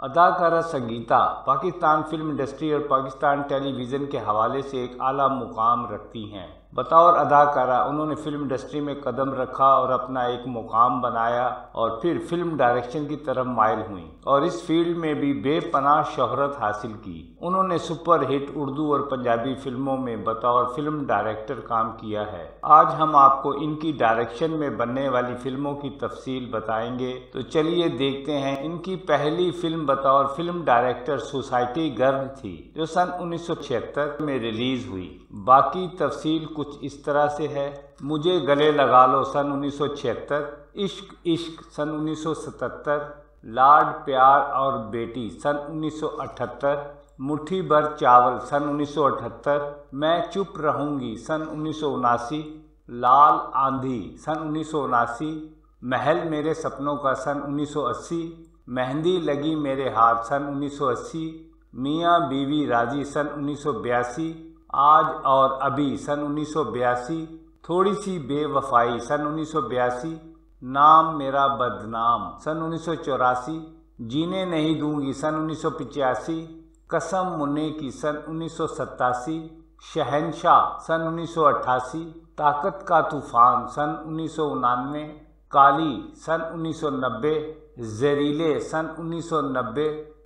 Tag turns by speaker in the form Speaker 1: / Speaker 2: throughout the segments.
Speaker 1: अदाकारा Sangeeta Pakistan film industry और Pakistan television के हवाले से एक आला मुकाम रखती हैं। बतौर अदाकारा उन्होंने फिल्म इंडस्ट्री में कदम रखा और अपना एक मुकाम बनाया और फिर फिल्म डायरेक्शन की तरफ माइल हुई और इस फील्ड में भी बेपनाह शोहरत हासिल की। उन्होंने सुपर हिट उर्दू और पंजाबी फिल्मों में बतौर फिल्म डायरेक्टर काम किया है। आज हम आपको इनकी डायरेक्शन में बनने वाली फिल्मों की तफसील बताएंगे, तो चलिए देखते हैं। इनकी पहली फिल्म बतौर फिल्म डायरेक्टर सोसाइटी गर्ल थी, जो सन 1976 में रिलीज हुई। बाकी तफसील कुछ इस तरह से है। मुझे गले लगा लो सन 1976, इश्क इश्क सन 1977, लाड प्यार और बेटी सन 1978, मुट्ठी भर चावल सन 1978, मैं चुप रहूंगी सन 1979, लाल आंधी सन 1979, महल मेरे सपनों का सन 1980, मेहंदी लगी मेरे हाथ सन 1980, मियाँ बीवी राजी सन 1982, आज और अभी सन 1982, थोड़ी सी बेवफाई सन 1982, नाम मेरा बदनाम सन 1984, जीने नहीं दूंगी सन 1985, कसम मुन्ने की सन 1987, शहंशाह सन 1988, ताकत का तूफान सन 1999, काली सन 1990, जहरीले सन 1990,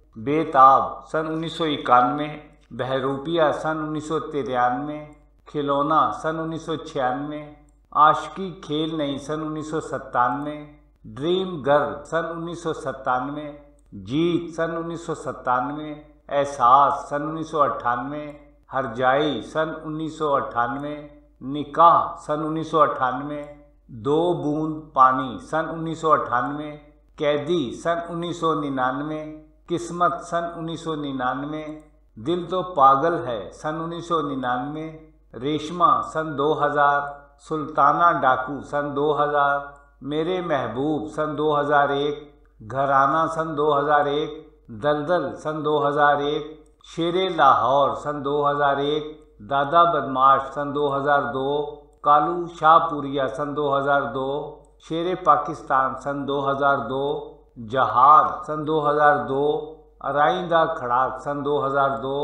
Speaker 1: बेताब सन 1991, बहरूपिया सन 1993, खिलौना सन 1996, आशिकी खेल नहीं सन 1997, ड्रीम गर्ल सन 1997, जीत सन 1997, एहसास सन 1998, हरजाई सन 1998, निकाह सन 1998, दो बूंद पानी सन 1998, कैदी सन 1999, किस्मत सन 1999, दिल तो पागल है सन 1999, रेशमा सन 2000, सुल्ताना डाकू सन 2000, मेरे महबूब सन 2001, घराना सन 2001, दलदल सन 2001, शेरे लाहौर सन 2001, दादा बदमाश सन 2002, कालू शाहपुरिया सन 2002, शेरे पाकिस्तान सन 2002, जहाद सन 2002, अराइंदा खड़ाक सन 2002,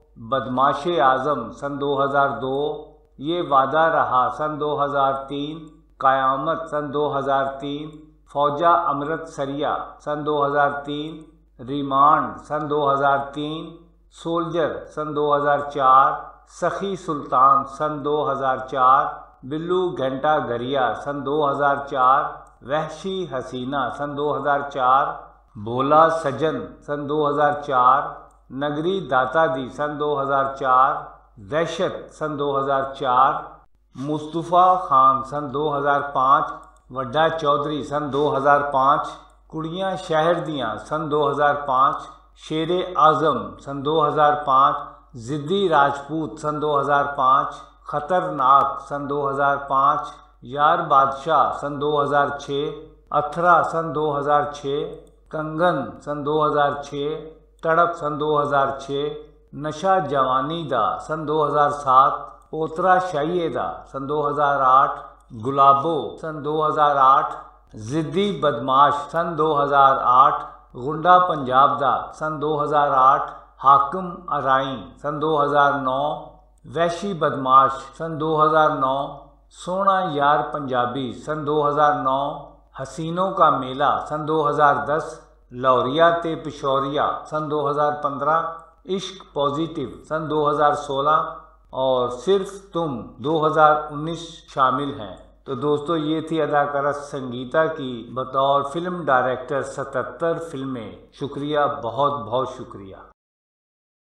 Speaker 1: बदमाशे आज़म सन 2002, ये वादा रहा सन 2003, क़यामत सन 2003, फौजा अमृत सरिया सन 2003, रिमांड सन 2003, सोल्जर सन 2004, सखी सुल्तान सन 2004, बिल्लू घंटा गरिया सन 2004, वहशी हसीना सन 2004, भोला सजन सन 2004, नगरी दाता दी सन 2004, दहशत सन 2004, मुस्तफ़ा खान सन 2005, वड्डा चौधरी सन 2005, कुड़ियाँ शहर दियाँ सन 2005, शेरे आज़म सन 2005, ज़िद्दी राजपूत सन 2005, ख़तरनाक सन 2005, यार बादशाह सन 2006, अथरा सन 2006, कंगन सन 2006, तड़प सन 2006, नशा जवानी दा सन 2007, पोतरा शाइदा सन 2008, गुलाबो सन 2008, ज़िद्दी बदमाश सन 2008, गुंडा पंजाब दा सन 2008, हाकिम अराई सन 2009, वहशी बदमाश सन 2009, सोना यार पंजाबी सन 2009, हसीनों का मेला सन 2010, लौरिया ते पिशौरिया सन 2015, इश्क पॉजिटिव सन 2016 और सिर्फ तुम 2019 शामिल हैं। तो दोस्तों, ये थी अदाकारा संगीता की बतौर फिल्म डायरेक्टर 77 फिल्में। शुक्रिया, बहुत बहुत शुक्रिया।